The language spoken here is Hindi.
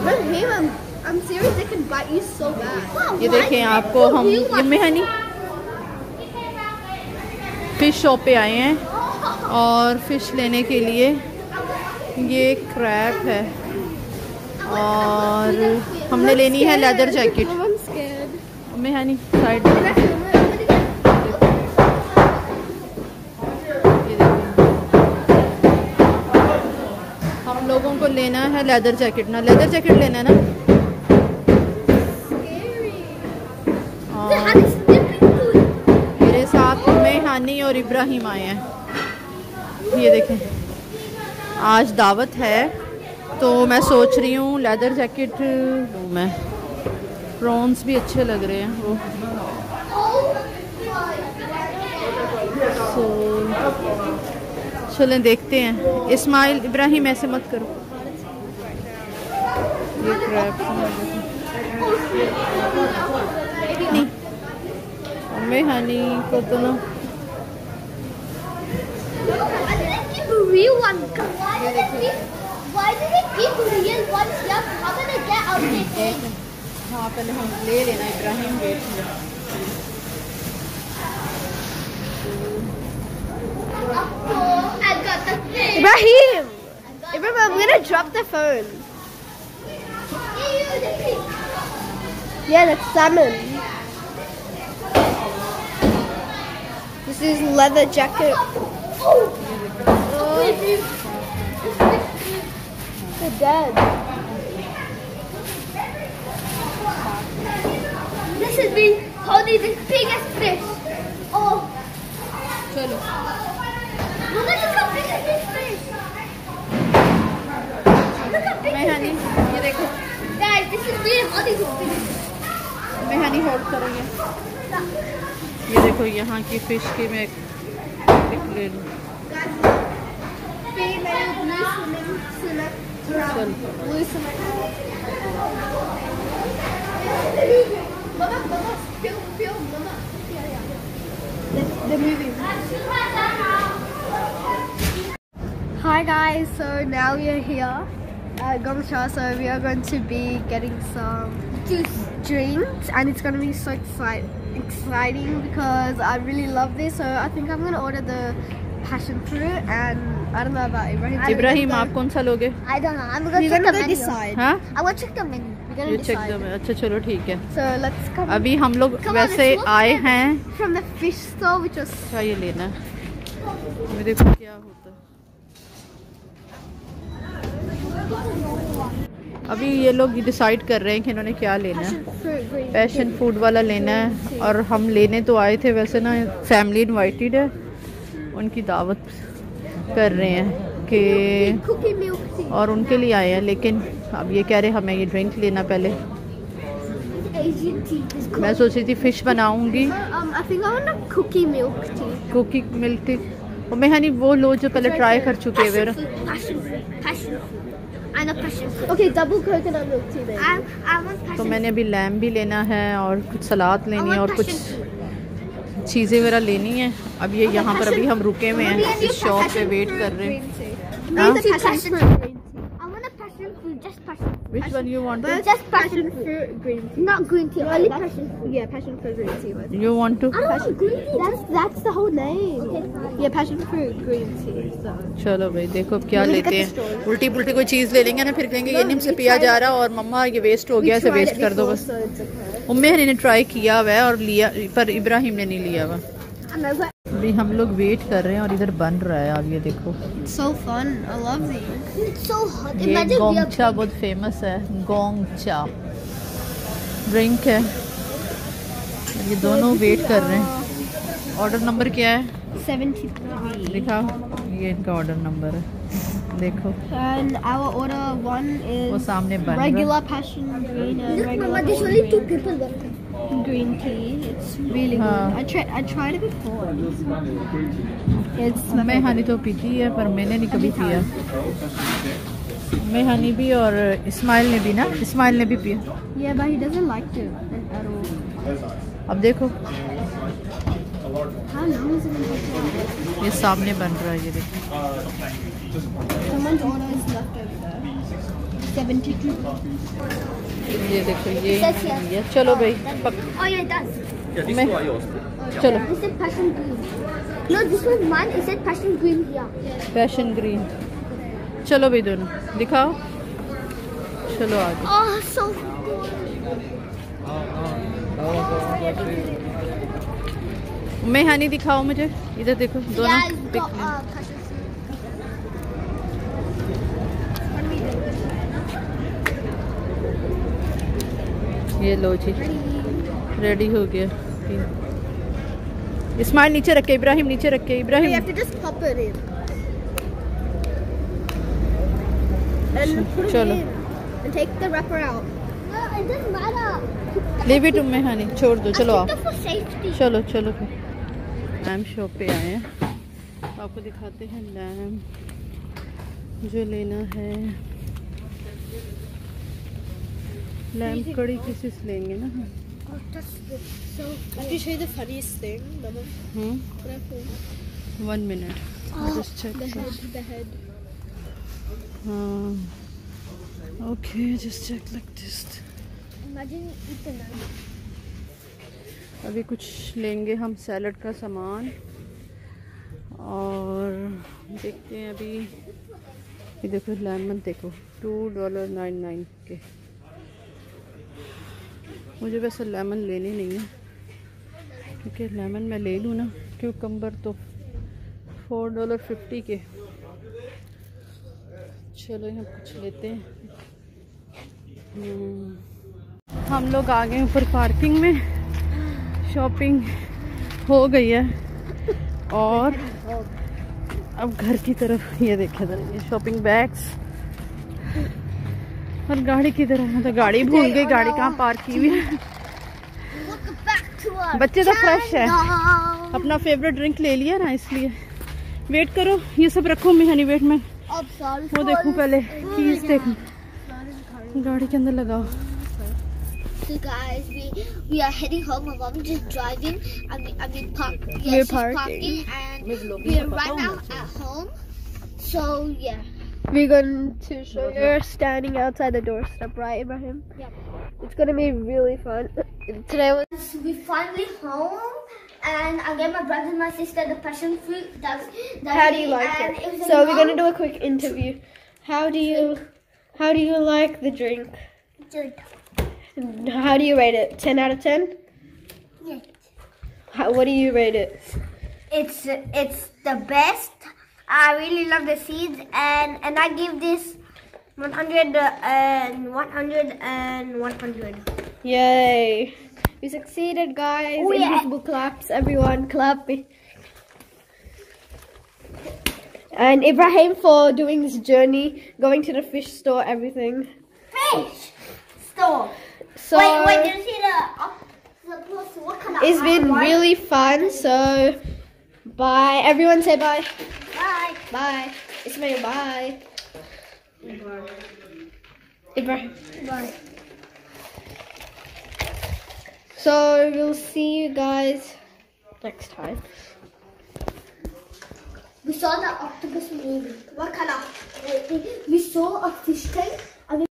I'm serious, they can bite you so bad. ये देखें आपको हम ये मेहनी फ़िश शॉप पे आए हैं और फ़िश लेने के लिए। ये क्रैब है और हमने लेनी है लेदर जैकेट। मेहनी साइड हम लोगों को लेना है लेदर जैकेट ना, लेदर जैकेट लेना है ना। और मेरे साथ में हानी और इब्राहिम आए हैं। ये देखें आज दावत है तो मैं सोच रही हूँ लेदर जैकेट लूँ मैं। प्रॉन्स भी अच्छे लग रहे हैं वो। चलें देखते हैं। इस्माइल इब्राहिम ऐसे मत करो। ये क्रैब नहीं हमें हनी को तो ना हाँ पहले हम ले लेना। Ibrahim wait Ibrahim, I'm gonna drop the phone. Yeah, that's salmon. This is leather jacket. They're dead. This is me holding the biggest fish. Oh. चलो Look at how big this fish. Look how big मैं हनी ये देखो Guys, this is me holding the fish. मैं हनी होल्ड करूँगी। ये देखो यहाँ की फ़िश की मैं पिक ले लूँ। चल The movie. Hi guys, so now we are here at Gomsha, so we are going to be getting some drinks and it's going to be so exciting because I really love this, so I think I'm going to order the passion fruit and I don't know about Ibrahim. Ibrahim आप कौन सा लोगे? I don't know, I'm going to check the menu. Decide. हाँ? I want to check the menu. We're going to decide. अच्छा चलो ठीक है। So let's come. अभी हम लोग वैसे आए हैं from the fish store which was क्या ये लेना है मेरे को क्या होता है। अभी ये लोग डिसाइड कर रहे हैं कि इन्होंने क्या लेना है। पैशन फूड वाला लेना है और हम लेने तो आए थे वैसे ना, फैमिली इनवाइटेड है, उनकी दावत कर रहे हैं कि और उनके लिए आए हैं, लेकिन अब ये कह रहे हैं हमें ये ड्रिंक लेना पहले। मैं सोच रही थी फ़िश बनाऊंगी। कुकी मिल्क टी और मैं हनी वो लो जो पहले ट्राई कर चुके हुए। Okay, double coconut milk tea then. तो मैंने अभी लैम भी लेना है और कुछ सलाद लेनी है और कुछ चीज़ें वगैरह लेनी है। अब ये यहाँ पर अभी हम रुके हुए हैं इस शॉप पे वेट कर रहे हैं। Just passion fruit. Which one you want? Just passion fruit green tea. Not green tea. Only passion fruit. Yeah, passion fruit green tea. You want to? I don't want green tea. That's the whole name. Okay. Yeah, passion fruit green tea. So. चलो भाई देखो अब क्या लेते हैं। उल्टी पुल्टी कोई चीज़ ले लेंगे ना, फिर कहेंगे ये निम से पिया जा रहा और मम्मा ये वेस्ट हो गया, इसे वेस्ट कर दो बस। उम्मे ने ट्राई किया हुआ है और लिया, पर इब्राहिम ने नहीं लिया हुआ। अभी हम लोग वेट कर रहे हैं और इधर बन रहा है। अब ये देखो so fun. I love these. It's so hot. ये गोंगचा बहुत फेमस है। गोंगचा ड्रिंक है। ये दोनों वेट कर रहे हैं। ऑर्डर नंबर क्या है? 73 लिखा, ये इनका ऑर्डर नंबर है देखो। And our order one is वो सामने बन regular passion green and regular green tea. It's really good. I tried it before. It's मैं हनी तो पीती है पर मैंने नहीं कभी पिया। मैं हनी भी और इस्माइल ने भी ना, इस्माइल ने भी पिया। Yeah, but he doesn't like it at all. अब देखो How long is it going to take? ये सामने बन रहा है, ये देखो। Someone's order is left over there. 72. ये देखो ये चलो भाई Oh yeah, it does. Yeah, these मैं- two are yours. चलो It said passion green. No, this was mine. It said passion green here. Passion green. चलो भाई दोनों दिखाओ, चलो आगे। Oh, so cool. मैं हनी दिखाओ मुझे, इधर देखो दोनों Yeah, it's पिक got लें। passion fruit. ये लो जी, रेडी हो गया। इस्माइल नीचे रखे, इब्राहिम नीचे रखे, You Ibrahim have to just pop it in. And put it चलो in. And take the wrapper out. No, it doesn't matter. Leave it में हनी, छोड़ दो, चलो आओ, I took it for safety. चलो चलो फिर लैम्प शॉप पे आए हैं, आपको दिखाते हैं लैम्प जो लेना है। लैम्प कड़ी किसी से लेंगे ना। Oh, that's so. Let me show you the funniest thing, Mama. What I found. 1 minute, just check The first. head, the head. Okay, just check like this. Imagine eating that. अभी कुछ लेंगे हम सैलड का सामान और देखते हैं अभी। ये देखो लेमन देखो $2.99 के। मुझे वैसे लेमन लेने नहीं है क्योंकि लेमन मैं ले लूँ ना, क्यूकम्बर तो $4.50 के। चलो यहाँ कुछ लेते हैं। हम लोग आ गए ऊपर पार्किंग में, शॉपिंग हो गई है और अब घर की तरफ। ये देखा था ये शॉपिंग बैग्स और गाड़ी की तरफ। तो गाड़ी भूल गई, गाड़ी कहाँ पार्क की हुई है। Look back to our बच्चे तो फ्रेश है, channel. अपना फेवरेट ड्रिंक ले लिया ना, इसलिए वेट करो। ये सब रखो मैं हनी वेट में, I'm sorry वो for देखूं this. पहले, कीज देखूं, गाड़ी के अंदर लगाओ। So guys, we are heading home. My mom is just driving. I mean park. Yeah, We're she's parking, and we are right now at home. So yeah. We're going to show you. We're standing outside the doorstep, right, Ibrahim? Yep. It's gonna be really fun. Today was. We finally home, and I gave my brother and my sister the passion fruit. How do you like it? So we're gonna do a quick interview. How do you like the drink? Good. How do you rate it? 10 out of 10? Yes. What do you rate it? It's the best. I really love the seeds, and I give this 100 and 100 and 100. Yay! We succeeded, guys. Oh, yeah. Invisible claps. Everyone clap. And Ibrahim for doing this journey, going to the fish store, everything. Fish store. So Wait, did you see the what kind of it's been really fun. So bye. Everyone say bye. Bye. Bye. Ismail, bye. Ibrahim. Bye. So we'll see you guys next time. We saw the octopus movie. What kind of? We saw a fish tank.